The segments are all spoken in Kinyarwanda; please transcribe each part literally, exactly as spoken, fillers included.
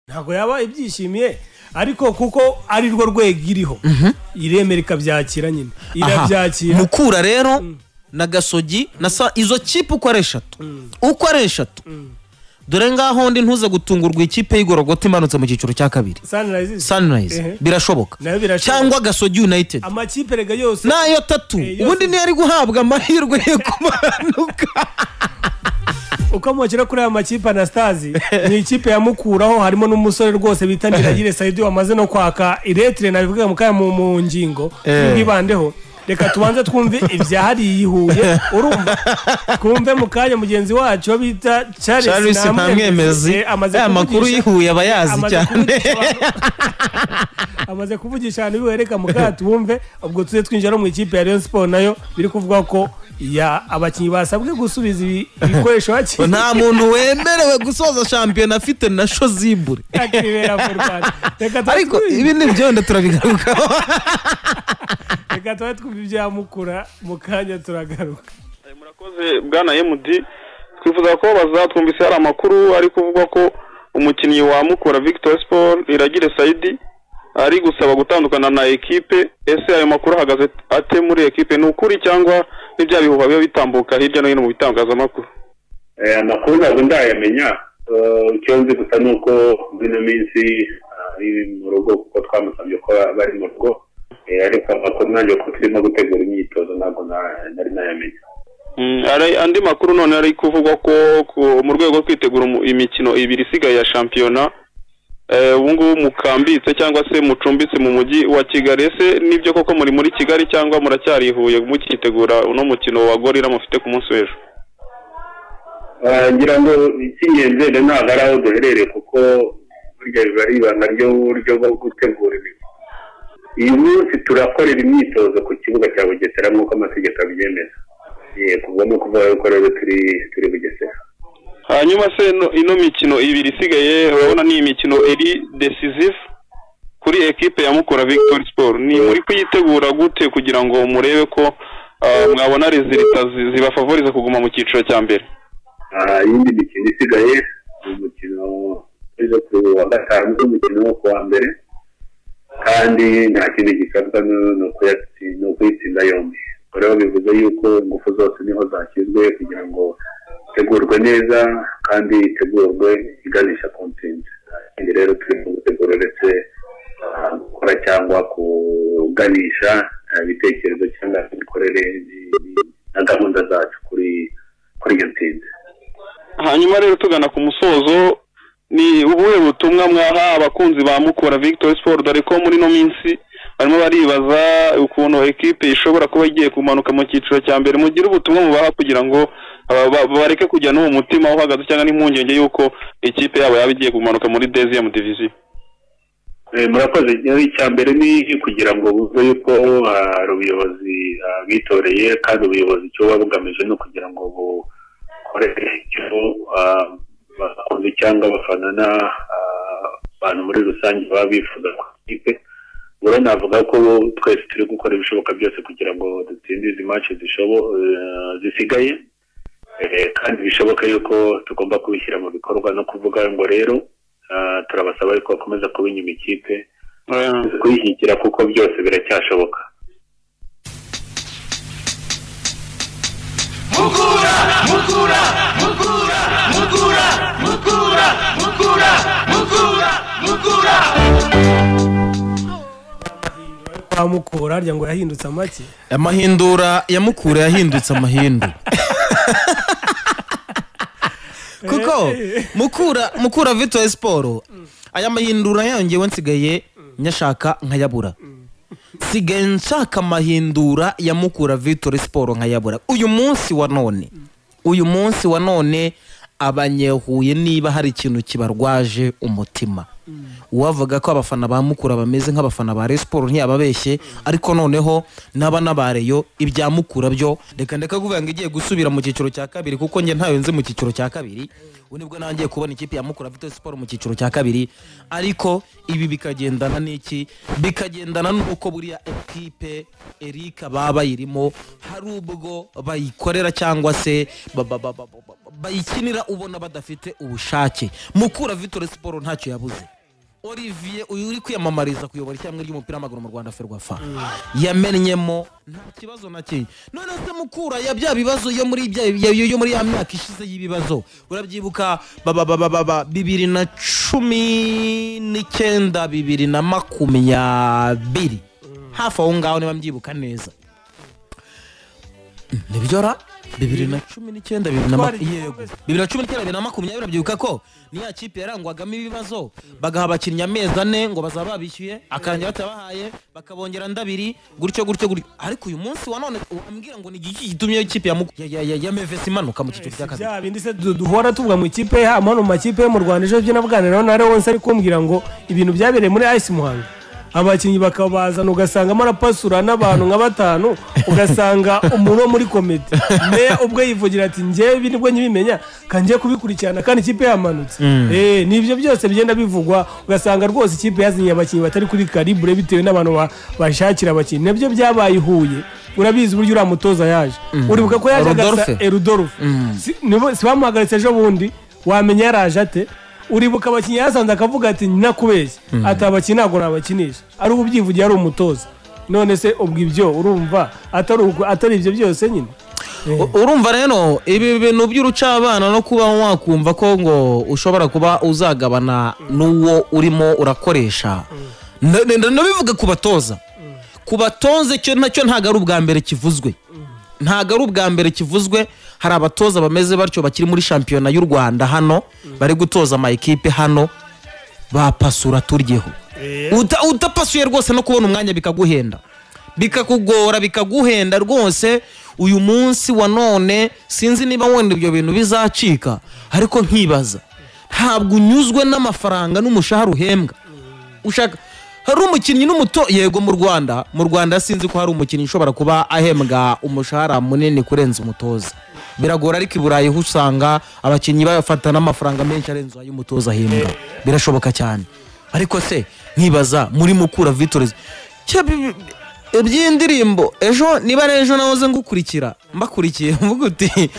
ntago yaba ibyishimiye ariko kuko ari rwo rwego iriho iremera ikabyakira nyine irabyakira Mukura rero na Gasogi na izo kipe uko ari eshatu uko ari eshatu dore ngaho ndi ntuze gutungurwa ikipe y'Igorogota imanutse mu cyiciro cya kabiri Sunrise Sunrise birashoboka cyangwa Gasogi United amakipe rega yose nayo tatu ubundi ni ari guhabwa amahirwe yo kumanuka uko mukira kuri aya makipe Anastazi ni ikipe ya Mukuraho harimo n'umusore rwose bitaniragire Saidi wamaze no kwaka iretre nabivuga mu kaya mu ngingo ngibandeho reka tubanze twumve ibyahari yihuye urumva kumve mukanya mugenzi wacu bita Charles namwemezi aya makuru yihuye abayazi cyane amaze kuvugisha niwe wereka mukaya twumve ubwo tuze twinjira mu ikipe ya Rayon Sport nayo biri kuvuga ko ya abakinyi basabwe gusubiza ibikoresho bakiri nta muntu wemerewe gusoza champion afite na shozibure ariko ibi ni byo ndeturabigaruka reka tuba twumva ibya Mukura mukanya turagaruka murakoze bwana M D twifuza ko bazatwumvise hari amakuru ari kuvuga ko umukinnyi wa Mukura Victor Sport Iragire Saidi ari gusaba gutandukana na ekipe ese ayo makuru ahagaze ate muri ekipe n'ukuri cyangwa n'ibya bihuha biba bitambuka hirya no hino mu bitangazamakuru eh amakuru ntabwo ndayamenya icyo nzi gusa nuko bino minsi ari mu rugo kuko twamusabye ko bari mu rugo ariko amakuru nanjye ko turimo gutegura imyitozo ntabwo nari nayamenya ari andi makuru none ari kuvuga ko mu rwego rwo kwitegura imikino ibiri isigaye ya shampiyona ubu ngubu mukambitse cyangwa se mucumbitse mu mujyi wa Kigali ese nibyo koko muri muri Kigali cyangwa muracyarihuye mukitegura uno mukino wa Gorilla mufite ku munsi w'ejo ngira ngo icy'ingenzi ntabwo ari aho duherereye kuko burya biba ari ibanga ry'uburyo bwo gutegura ibintu uyu munsi turakorera imyitozo ku kibuga cya Bugesera nk'uko amategeko abyemeza kuva no kuva ko rero turi turi Bugesera hanyuma se ino mikino ibiri isigaye urabona ni imikino eri decisive kuri ekipe ya Mukura Victor Sport ni muri kuyitegura gute kugira ngo murebe ko mwabona resultats zibafavoriza kuguma mu cyiciro cya mbere ah yindi mikino isigaye umukino ejo kuri wa gatanu umukino wo kuwa mbere kandi nta kindi gisabwa no kuyatsinda yombi rero bivuze yuko ingufu zose niho zakizwe kugira ngo tegurwe neza kandi tegurwe iganisha content kandi rero turi mu gutegura ndetse gukora cyangwa kuganisha ibitekerezo cyangwa imikorere na gahunda zacu kuri kuri iyo ntsinzi hanyuma rero tugana ku musozo ni ubuhe butumwa mwaha abakunzi ba Mukura Victor Sport dore ko muri no minsi barimo baribaza ukuntu ekipe ishobora kuba igiye kumanuka mu cyiciro cya mbere mugira ubutumwa mubaha kugira ngo bareke kujya no mu mutima uhagaze cyangwa n'impungenge yuko ikipe yabo yaba igiye kumanuka muri deuxième division eh murakoze icya mbere ni kugira ngo buze yuko ubuyobozi bitoreye kandi ubuyobozi cyo babugamije no kugira ngo bukorere icyo bakoze cyangwa bafanana abantu muri rusange baba bifuza ku ikipe bora navuga ko twese turi gukora ibishoboka byose kugira ngo dutsinde izi match zisigaye kandi bishoboka yuko tugomba kubishyira mu bikorwa no kuvuga ngo rero turabasaba yuko bakomeza kuba inyuma ikipe kuyishyigikira kuko byose biracyashoboka Mukura Mukura Mukura Mukura Mukura Mukura Mukura Mukura kwa Mukura arya ngo yahindutse amaki amahindura ya Mukura yahindutse amahindu kuko Mukura Mukura Victor Sport aya mahindura yangewe nsigaye nyashaka nkayabura sigaye nshaka amahindura ya Mukura Victor Sport nkayabura uyu munsi wa none uyu munsi wa none abanyehuye niba hari ikintu kibarwaje umutima uwavuga ko abafana ba Mukura bameze nk'abafana ba Rayon Sport ntiyababeshye ariko noneho naba nabareyo ibya Mukura byo reka ndeka kuvuga ngo igiye gusubira mu cyiciro cya kabiri kuko nge ntayo nzi mu cyiciro cya kabiri unibwo nangiye kubona ikipe ya Mukura Victor Sport mu cyiciro cya kabiri ariko ibi bikagendana n'iki bikagendana nuko buriya equipe Erika baba yirimo hari ubwo bayikorera cyangwa se bayikinira ubona badafite ubushake Mukura Victor Sport ntacyo yabuze Olivier uyu uri kwiyamamariza kuyobora icyamwe ry'umupira w'amaguru mu Rwanda Ferwafa yamennyemo nta kibazo na kimwe. None se Mukura ya bya bibazo yo muri bya yo muri ya myaka ishize y'ibibazo urabyibuka baba bibiri na cumi n'icyenda bibiri na makumyabiri hafi aho ngaho niba mbyibuka neza nibyora bibiri na cumi n'icyenda bibiri na cumi n'icyenda bibiri na makumyabiri urabyibuka ko niya kipe yarangwagamo ibibazo bagaha abakinnyi amezi ane ngo bazaba babishyuye akarangira batabahaye bakabongera ndabiri gutyo gutyo gutyo ariko uyu munsi wa none ambwira ngo ni igiki gitumye ikipe ya ya Mevesi imanuka mu cyiciro cya kabiri bya bindi se duhora tuvuga mu ikipe ha mu makipe yo mu Rwanda ejo byo navuganira na Rayon ari kumbwira ngo ibintu byabereye muri Ice Muhanga abakinnyi bakabazana ugasanga marapasura n'abantu nka batanu ugasanga umuntu wo muri komite ne ubwo yivugira ati njye ibi nibwo nyibimenya kanje kubikurikirana kandi ikipe yamanutse mm. eh nivyo byose bigenda bivugwa ugasanga rwose ikipe yazinye abakinnyi batari kuri calibre bitewe n'abantu bashakira abakinnyi nabyo byabaye Huye urabizi buryo uramutoza yaje mm. uribuka ko yaje agasa Erudolf mm. si, si bamuhagaritse ejo bundi wamenya yaraje ate uribuka abakinnyi yasanze akavuga ati nakubeshye mm. ati abakinnyi ntabwo nabakinisha ari ubyivugiye ari umutoza none se ubwo ibyo urumva atari atari ibyo byose nyine eh. urumva rero ibi bintu by'urucabana no kuba wakumva ko ngo ushobora kuba uzagabana n'uwo urimo urakoresha mm. nabivuga ku batoza mm. ku batoze cyo nacyo ntago ari ubwa mbere kivuzwe mm. ntago ari ubwa mbere kivuzwe hari abatoza bameze batyo bakiri muri shampiyona y'u Rwanda hano mm. bari gutoza ama equipe hano bapasura turyeho yeah. uta utapasuye rwose no kubona umwanya bikaguhenda bikakugora bikaguhenda rwose uyu munsi wa none sinzi niba wenda ibyo bintu bizacika ariko nkibaza ntabwo unyuzwe n'amafaranga n'umushahara uhembwa ushaka hari umukinnyi n'umuto yego mu Rwanda mu Rwanda sinzi ko hari umukinnyi ushobora kuba ahembwa umushahara munini kurenza umutoza biragora ariko iburayi usanga abakinnyi bafatana amafaranga menshi arenze ayo umutoza ahembwa birashoboka cyane ariko se nkibaza muri Mukura Victories iby'indirimbo ejo niba ejo nahoze ngukurikira mbakurikiye mvuga uti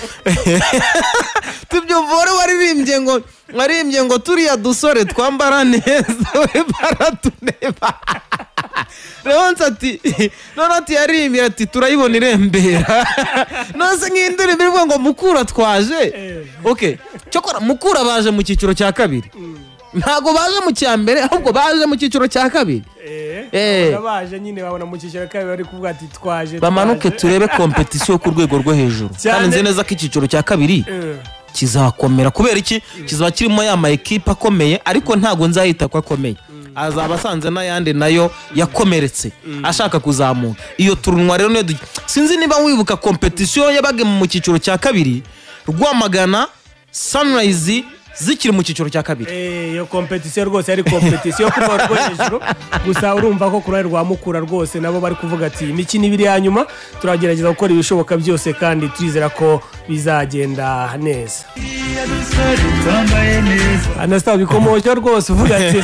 tubyo vore waririmbye ngo waririmbye ngo turiya dusore twambara neza we baratuneba Rayon ati none ati yaririmbye ati turayibona irembera nose nk'indirimbo ivuga ngo Mukura twaje okay cyokora Mukura baje mu cyiciro cya kabiri ntago baje mu cyambere ahubwo baje mu cyiciro cya kabiri eh baje nyine babona mu cyiciro cya kabiri bari kuvuga ati twaje bamanuke turebe competition ku rwego rwo hejuru kandi nzi neza ko icyiciro cya kabiri kizakomera kubera iki kizaba kirimo ya ma equipe akomeye ariko ntago nzahita ko akomeye azaba asanze n'ayandi nayo yakomeretse ashaka kuzamuka iyo turunwa rero ne sinzi niba wibuka competition yabage mu cyiciro cya kabiri Rwamagana Sunrise zikiri mu cyiciro cya kabiri eh yo competition rwose ari competition ku rwego hejuru gusa urumva ko kuri rwa Mukura rwose nabo bari kuvuga ati imikino ibiri ya nyuma turagerageza gukora ibishoboka byose kandi turizera ko bizagenda neza anasta bikomoje rwose uvuga ati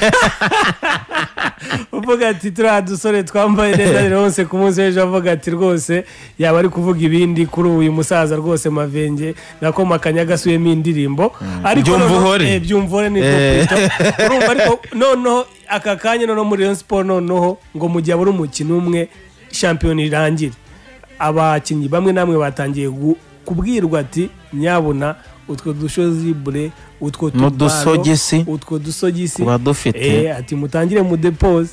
uvuga ati turadusore twambaye neza rwose ku munsi w'ejo avuga ati rwose yaba ari kuvuga ibindi kuri uyu musaza rwose Mavenge nako makanyagasuye indirimbo ariko byumvuhore byumvuhore ni Kristo urumva ariko noneho aka kanya no muri Rayon Sport noneho ngo mu gihe aburi umukino umwe champion irangire abakinnyi bamwe namwe batangiye kubwirwa ati nyabona utwo dushozi bure utwo dusogisi utwo dusogisi badufite eh ati mutangire mu depose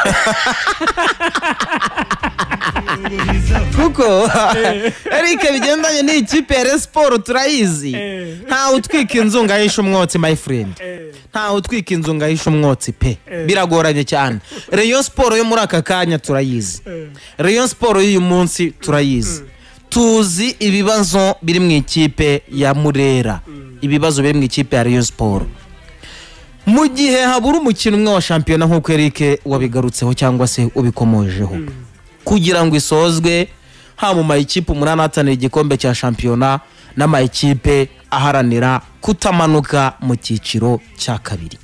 kuko Eric bigendanye ni ikipe ya Sport turayizi nta utwika inzunga yisha umwotsi my friend nta utwika inzunga yisha umwotsi pe biragoranye cyane Rayon Sport yo muri aka kanya turayizi Rayon Sport y'uyu munsi turayizi tuzi ibibazo biri mu ikipe ya Murera ibibazo biri mu ikipe ya Rayon Sport mu gihe habura umukino umwe wa shampiyona nk'uko Eric wabigarutseho cyangwa se ubikomojeho kugira ngo isozwe ha mu mayikipe umunani atanira igikombe cya shampiyona n'amayikipe aharanira kutamanuka mu cyiciro cya kabiri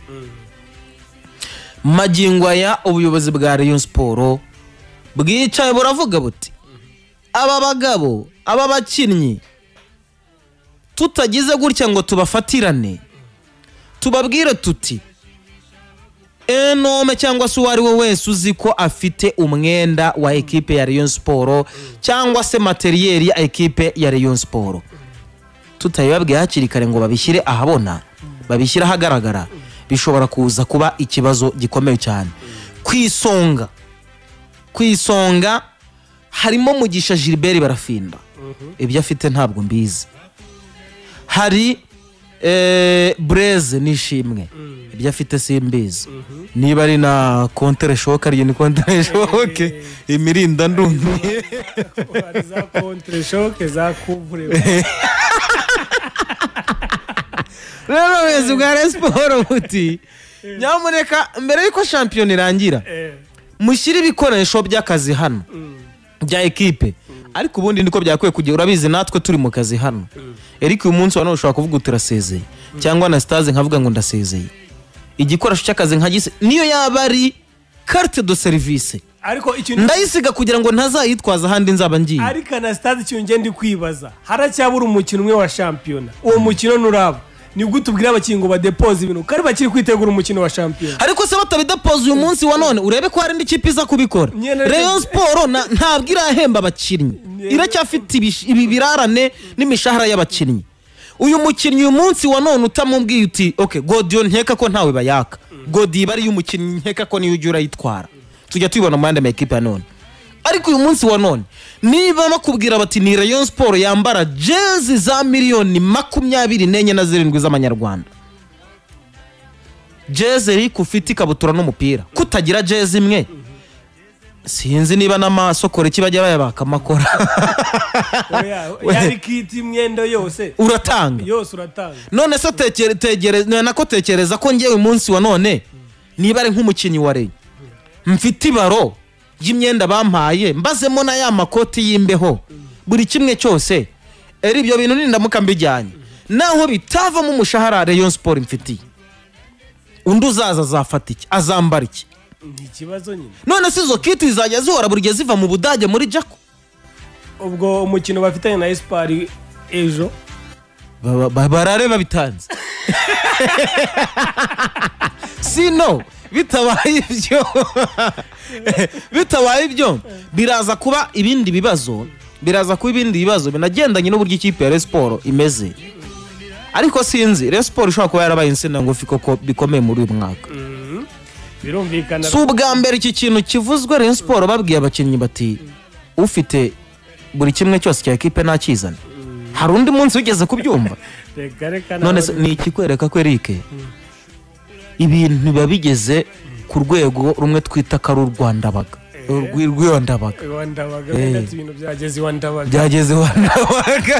magingo aya ubuyobozi bwa Rayon Sport bwicaye buravuga buti aba bagabo aba bakinnyi tutagize gutya ngo tubafatirane tubabwire tuti enome cyangwa se uwari we wese uzi ko afite umwenda wa ekipe ya Rayon Sport cyangwa se materiel ya ekipe ya Rayon Sport, tutayibabwiye hakiri kare ngo babishyire ahabona, babishyira ahagaragara, bishobora kuza kuba ikibazo gikomeye cyane. Kwisonga kwisonga harimo Mugisha Gilbert Barafinda, ibyo afite ntabwo mbizi. Hari eh Blaise Nishimwe, ibyo afite simbizi. Niba ari na contre shock, ari ni contre shock imirinda ndumye za contre shock za kuvure. Rero wese bwa Sport buti nyamuneka mbere yuko champion irangira mushyire ibikoresho by'akazi hano bya ekipe, ariko ubundi niko byakwiye kugira. Urabizi natwe turi mu kazi hano, Eric uyu munsi wa none ushobora kuvuga uturasezeye cyangwa na Stase nkavuga ngo ndasezeye. Igikoresho cy'akazi nkagise niyo yaba ari carte de service, ariko ikintu ndayisiga kugira ngo ntazayitwaza handi nzaba ngiye. Ariko na Stase ikintu ngende kwibaza, haracyabura umukino umwe wa champion. Uwo mukino nuraba ni gute ubwira abakingo ba depose ibintu kari bakiri kwitegura umukino wa champion, ariko se batabidepoze uyu munsi wa none urebe ko hari indi kipe iza kubikora. Rayon Sport ntabwo irahemba abakinnyi, iracyafite ibi birarane n'imishahara y'abakinnyi. Uyu mukinnyi uyu munsi wa none utamubwiye uti okay Godion nkeka ko ntawe bayaka, Godi bari y'umukinnyi nkeka ko niyo ujura yitwara, tujya tubibona mu yandi ma ekipe none. Ariko uyu munsi wa none niba bakubwira bati ni Rayon Sport yambara jezi za miliyoni makumyabiri n'enye na zirindwi z'amanyarwanda, jezi iri kufite ikabutura n'umupira, kutagira jezi imwe sinzi niba n'amasokore kibajya bayabaka amakora. Yari kiti imyendo yose uratanga yose uratanga. None se tekere tegereza nako tekereza ko ngiye uyu munsi wa none niba ari nk'umukinnyi wa Rayon mfite ibaro y'imyenda bampaye mbazemo na ya makoti y'imbeho buri kimwe cyose, eri ibyo bintu nindamuka mbijyanye naho bitavamo umushahara Rayon Sport mfitiye, undi uzaza azafata iki, azambara iki? Ni kibazo nyine. None se izo kiti zajya zihora buri gihe ziva mu Budage muri Jako. Ubwo umukino bafitanye na Espoir ejo barare babitanze. Sino bitabaye ibyo bitabaye ibyo biraza kuba ibindi bibazo, biraza kuba ibindi bibazo binagendanye n'uburyo ikipe ya Rayon Sport imeze. Ariko sinzi Rayon Sport ishobora kuba yarabaye insina ngufi koko bikomeye muri uyu mwaka. Birumvikana si ubwa mbere iki kintu kivuzwe. Rayon Sport babwiye abakinnyi bati ufite buri kimwe cyose cya ekipe nakizana. Hari undi munsi wigeze kubyumva? None ni ikikwereka ko Eric ibintu biba bigeze ku rwego rumwe twita karu Rwandabaga, urwirwandabaga Rwandabaga ndetse ibintu byageze Rwandabaga byageze Rwandabaga.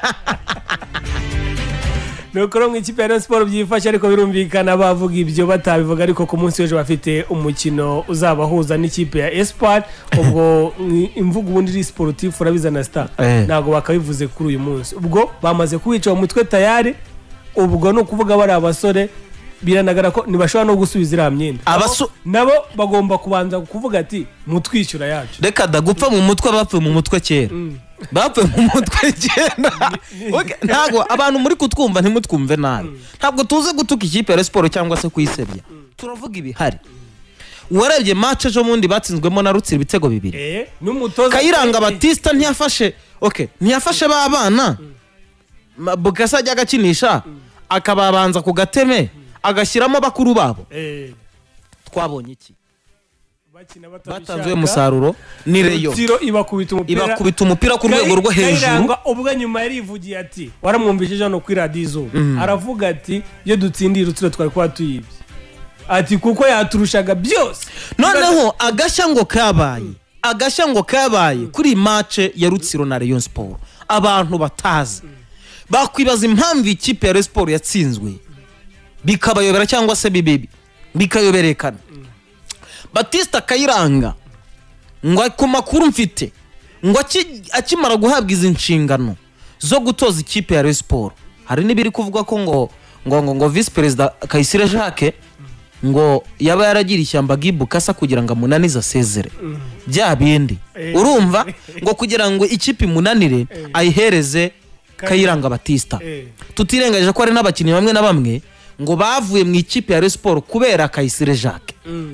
Nuko mu ikipe ya Rayon Sport byifashe, ariko birumvikana bavuga ibyo batabivuga, ariko ku munsi w'ejo bafite umukino uzabahuza n'ikipe ya Espoir. Ubwo imvugo ubundi iri sportif urabizana Star ntago bakabivuze kuri uyu munsi, ubwo bamaze kuwica mu mutwe tayari. Ubwo no kuvuga bari abasore biranagara ko nibashobora no gusubiza iriya myenda, nabo bagomba kubanza kuvuga ati mutwishyura yacu. Reka da gupfa mu mutwe, bapfe mu mutwe kera bapfe mu mutwe kera. Ntago abantu muri kutwumva ntimutwumve nabi, ntabwo tuze gutuka ikipe ya Sport cyangwa se kuyisebya, turavuga ibihari. Warebye match ejo mundi batsinzwemo na Rutsiro ibitego bibiri, eh n'umutoza Kayiranga Batista ntiyafashe okay ntiyafashe ba bana Bukasa ajya gakinisha akababanza ku gateme agashyiramo bakuru babo. Eh twabonye iki? bakina batanzwe umusaruro ni Rayon. Kiciro ibakubita umupira ibakubita umupira ku rwego rwo hejuru. Kayiranga ubwo nyuma yarivugiye ati waramwumvishije no kuri radio aravuga ati iyo dutsindira Rutsiro twari kwa tuyibye, ati kuko yaturushaga byose. Noneho agashya ngo kabaye agashya ngo kabaye kuri match ya Rutsiro na Rayon Sport, abantu batazi bakwibaza impamvu ikipe ya Rayon Sport yatsinzwe, bikabayobera cyangwa se bibibi bikayoberekana. Batista Kayiranga ngo ku makuru mfite ngo akimara guhabwa izi nshingano zo gutoza ikipe ya Rayon Sport, hari nibiri kuvuga ko ngo ngo ngo vice president Kayisire Jacques ngo yaba yaragira ishyamba Gibukasa kugira ngo amunanize asezere bya bindi. Urumva ngo kugira ngo ikipe imunanire ayihereze Kayiranga Batista. Tutirengaje ko ari n'abakinnyi bamwe na bamwe ngo bavuye mu ikipe ya Rayon Sport kubera Kayisire Jacques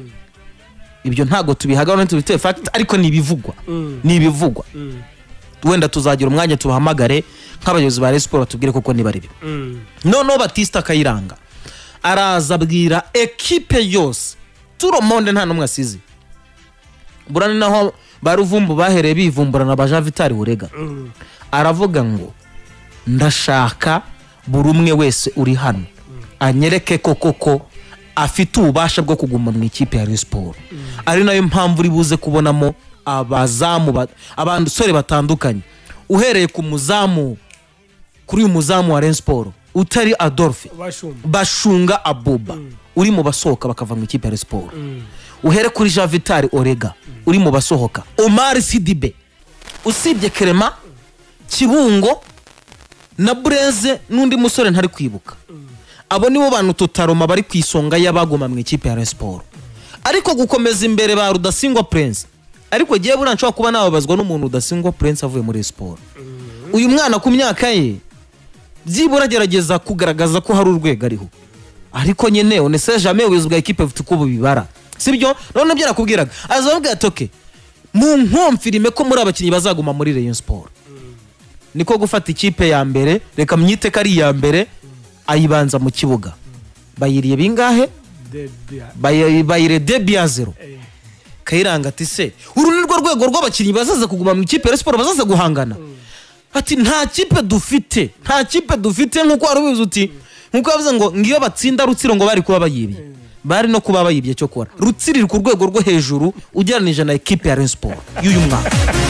ibyo ntago tubihaga no tubite fact ariko ni ibivugwa ni ibivugwa wenda tuzagira umwanya tubahamagare nk'abayobozi ba Rayon Sport tubwire koko niba ari byo noneho Batista Kayiranga araza abwira ekipe yose turo monde nta numwe asize burani naho baruvumbu bahereye bivumburana baja Vitali Urega aravuga ngo ndashaka buri umwe wese uri hano anyereke koko ko afite ububasha bwo kuguma mu ikipe ya Rayon Sport ari nayo mpamvu uri buze kubonamo abazamu abantu sore batandukanye uhereye ku muzamu kuri uyu muzamu wa Rayon Sport utari Adolphe Bashunga Abuba uri mu basohoka bakava mu ikipe ya Rayon Sport uhere kuri Jean Vitali Orega uri mu basohoka Omar Sidibe usibye Clement Kibungo na Breze nundi musore ntari kwibuka abo nibo bantu tutaroma bari kwisonga y'abagoma mu ikipe ya Rayon Sport ariko gukomeza imbere ba Rudasingwa Prince ariko giye buranshwa kuba nababazwa n'umuntu Rudasingwa Prince avuye muri Rayon Sport uyu mwana ku myaka ye byibura gerageza kugaragaza ko hari urwego ariho ariko nyene on sait jamais ubuyobozi bwa equipe bufite ko bubibara sibyo none byo nakubwiraga azavuga atoke mu nkomfirime ko muri abakinyi bazaguma muri Rayon Sport niko gufata ikipe ya mbere reka myite kari ya mbere ayibanza mu kibuga bayiriye bingahe bayire debia zero Kayiranga ati se uru ni rwo rwego rw'abakinyi bazaza kuguma mu ikipe ya Sport bazaza guhangana ati nta kipe dufite nta kipe dufite nkuko warubiza uti nkuko yavuze ngo ngiyo batsinda Rutsiro ngo bari kuba bayibye bari no kuba bayibye cyo kora Rutsiro ku rwego rwo hejuru ugeranije na equipe ya Rayon Sport y'uyu mwaka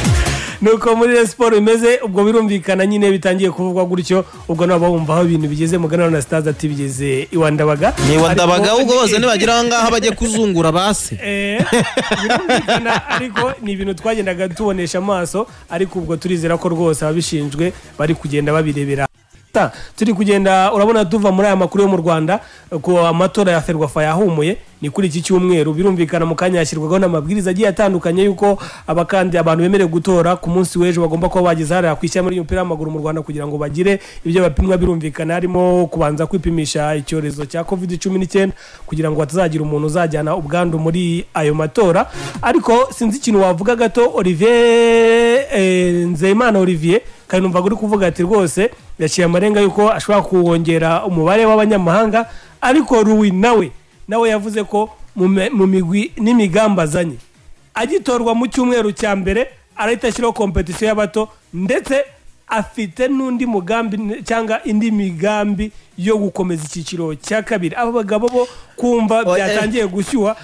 nuko muri Rayon Sport imeze ubwo birumvikana nyine bitangiye kuvugwa gutyo ubwo nabo bumva aho ibintu bigeze mugana na Stars ati bigeze iwandabaga ni wandabaga ubwo bose nibagira ngaha bajye kuzungura base eh birumvikana ariko ni ibintu twagendaga tubonesha amaso ariko ubwo turizera ko rwose ababishinzwe bari kugenda babirebera turi kugenda urabona tuva muri aya makuru yo mu Rwanda ko amatora ya Ferwafa yahumuye ni kuri iki cyumweru birumvikana mu kanya yashyirwagaho n'amabwiriza agiye atandukanye yuko abakandi abantu bemerewe gutora ku munsi w'ejo bagomba kuba bagize hariya kwishyira muri umupira w'amaguru mu Rwanda kugira ngo bagire ibyo bapimwa birumvikana harimo kubanza kwipimisha icyorezo cya covid cumi n'icyenda kugira ngo batazagira umuntu uzajyana ubwandu muri ayo matora ariko sinzi ikintu wavuga gato Olivier eh, Nzeyimana Olivier kandi numva uri kuvuga ati rwose yaciye amarenga yuko ashobora kuwongera umubare w'abanyamahanga ariko Ruwi nawe nawe yavuze ko mu migwi n'imigamba azanye agitorwa mu cyumweru cya mbere arahita ashyiraho competition y'abato ndetse afite n'undi mugambi cyangwa indi migambi yo gukomeza icyiciro cya kabiri abo bagabo bo kumva byatangiye gushyuha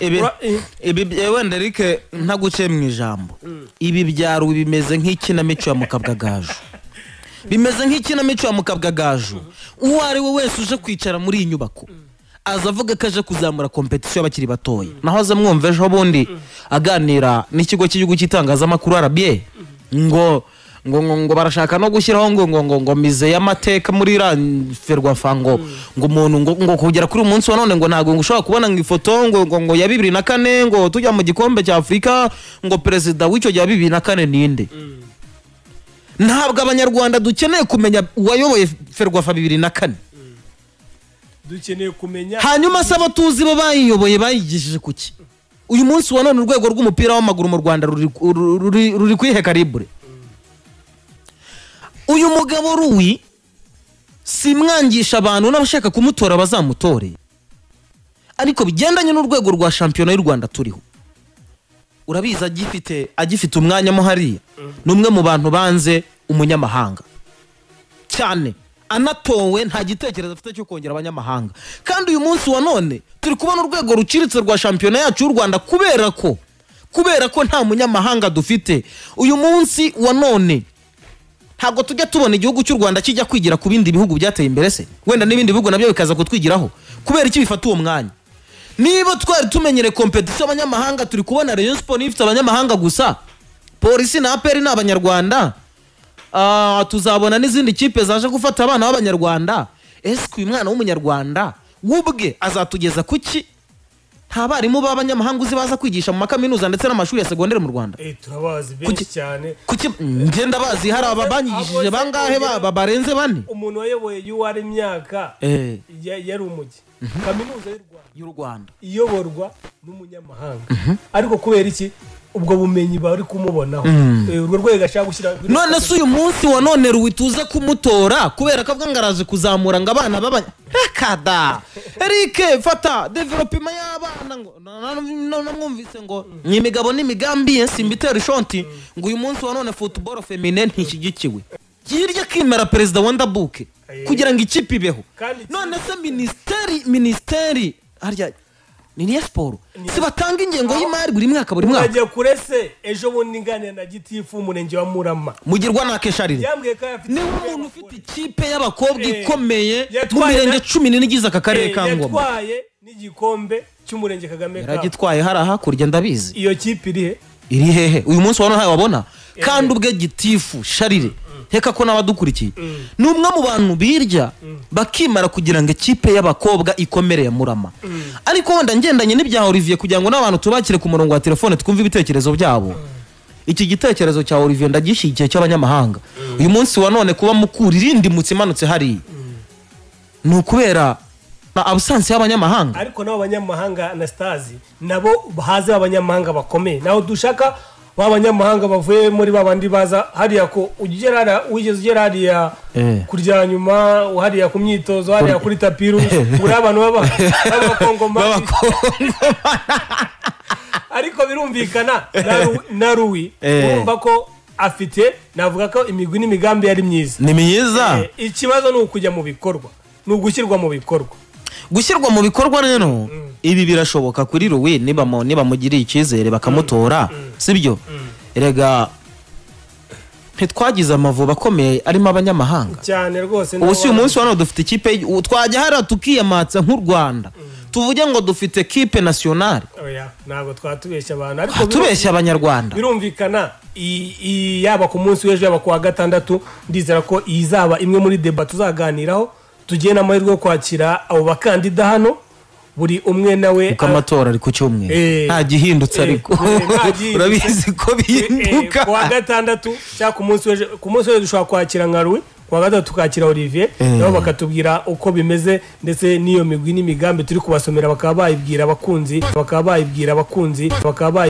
ibi wenda rike ntaguce mu ijambo ibi byaro bimeze nk'ikinamico ya Mukabwagaju bimeze nk'ikinamico ya Mukabwagaju uwo ari we wese uje kwicara muri iyi nyubako azavuga ko aje kuzamura competition y'abakiri batoya naho aza mwumveje ubundi aganira n'ikigo cy'igihugu cy'itangazamakuru R B A ngo ngo ngo barashaka no gushyiraho ngo ngo ngo mize y'amateka muri Ferwafa ngo ngo umuntu ngo ngo kugera kuri umunsi wa none ngo ntago ngo ushobora kubona ngo ifoto ngo ngo ya bibiri na kane ngo tujya mu gikombe cya Afrika ngo president w'icyo gihe bibiri na kane ninde ntabwo abanyarwanda dukeneye kumenya uwayoboye Ferwafa bibiri na kane dukeneye kumenya hanyuma saba tuzi bo bayiyoboye bayigishije kuki uyu munsi wa none urwego rw'umupira w'amaguru mu Rwanda ruri ruri kwihe karibre uyu mugabo Ruwi simwangisha abantu n'abashaka kumutora bazamutore ariko bigendanye n'urwego rwa championnat y'u Rwanda turiho urabiza agifite agifite umwanya mo hariya numwe mu bantu banze umunyamahanga cyane anatowe nta gitekerezo afite cyo kongera abanyamahanga kandi uyu munsi wa none turi kubona urwego ruciritse rwa championnat yacu y'u Rwanda kubera ko kubera ko nta munyamahanga dufite uyu munsi wa none ntabwo tujya tubona igihugu cy'u Rwanda kijya kwigira ku bindi bihugu byateye imbere se wenda n'ibindi bihugu nabyo bikaza kutwigiraho kubera iki bifata uwo mwanya niba twari tumenyere competition abanyamahanga turi kubona Rayon Sport ifite abanyamahanga gusa polisi na A P R n'abanyarwanda ah tuzabona n'izindi kipe zaje gufata abana b'abanyarwanda ese uyu mwana w'umunyarwanda wubwe azatugeza kuki nta barimu b'abanyamahanga uzi baza kwigisha mu makaminuza ndetse n'amashuri ya secondaire mu Rwanda eh turabazi benshi cyane kuki ngenda bazi hari ababanyigishije bangahe baba barenze bane umuntu wayoboye y'uwari imyaka eh yari umujyi kaminuza y'u Rwanda iyoborwa n'umunyamahanga ariko kubera iki ubwo bumenyi bari kumubonaho urwo rwego ashaka gushyira none se uyu munsi wa none ruwituza kumutora kubera ko ngaraje kuzamura ngo abana baba rekada Eric fata development y'abana ngo none mwumvise ngo ni imigabo n'imigambi ye simbitera ishonti ngo uyu munsi wa none football feminine ntishigikiwe kirya kimera president wa Ndabuke kugira ngo ikipe ibeho none se ministeri ministeri harya ni ya sport si batanga ingengo y'imari buri mwaka buri mwaka ajya kurese ejo bundi ngane na gitifu umurenge wa Murama mugirwa na Kesharire ni umuntu ufite ikipe y'abakobwa ikomeye mu mirenge cumi n'igize aka karere ka Ngoma yatwaye n'igikombe cy'umurenge Kagame ka yaragitwaye hari aha kurya ndabizi iyo kipe iri he iri hehe uyu munsi wano haye wabona kandi ubwe gitifu Sharire heka ko nabadukurikiye numwe mu bantu birya bakimara kugira ngo ikipe y'abakobwa ikomere ya Murama ariko wenda ngendanye n'ibya Olivier kugira ngo n'abantu tubakire ku murongo wa telefone twumve ibitekerezo byabo iki gitekerezo cya Olivier ndagishigikiye cy'abanyamahanga uyu munsi wa none kuba Mukura irindi mutsi manutse hari ni ukubera na absence y'abanyamahanga ariko nabo abanyamahanga Anastazi nabo bahaze abanyamahanga bakomeye naho dushaka w'abanyamahanga bavuye muri babandi baza hariya ko ugerara wigeze ugera hariya kurya nyuma hariya ku myitozo hariya kuri tapiru uri abantu baba b'abakongomani ariko birumvikana na Ruwi urumva ko afite navuga ko imigwi n'imigambi yari myiza ni myiza ikibazo ni ukujya mu bikorwa ni ugushyirwa mu bikorwa gushyirwa mu bikorwa rero ibi birashoboka kuri Ruwi niba mo niba mugiriye ikizere bakamutora sibyo erega ntitwagize amavuba akomeye arimo abanyamahanga cyane rwose ubu si umunsi wano dufite ikipe twajya hara tukiyamatsa nk'u Rwanda tuvuge ngo dufite equipe nationale oya nago twatubeshya abantu ariko tubeshya abanyarwanda birumvikana yaba ku munsi w'ejo yaba ku wa gatandatu ndizera ko izaba imwe muri debat tuzaganiraho tugiye n'amahirwe yo kwakira abo bakandida hano buri umwe nawe ukamatora ari ku cyumwe nta gihindutse ariko urabizi ko bihinduka ku wa gatandatu cyangwa ku munsi w'ejo ku munsi w'ejo dushobora kwakira nka Ruwi ku wa gatatu tukakira Olivier nabo bakatubwira uko bimeze ndetse n'iyo migwi n'imigambi turi kubasomera bakaba bayibwira abakunzi bakaba bayibwira abakunzi bakaba